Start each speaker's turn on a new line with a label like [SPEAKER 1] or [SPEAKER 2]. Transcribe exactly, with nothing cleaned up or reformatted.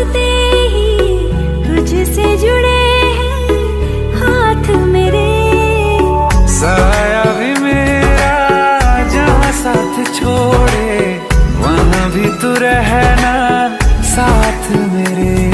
[SPEAKER 1] सोचते ही तुझसे जुड़े हैं हाथ मेरे।
[SPEAKER 2] साया भी मेरा जहाँ साथ छोड़े, वहाँ भी तू रहना साथ मेरे।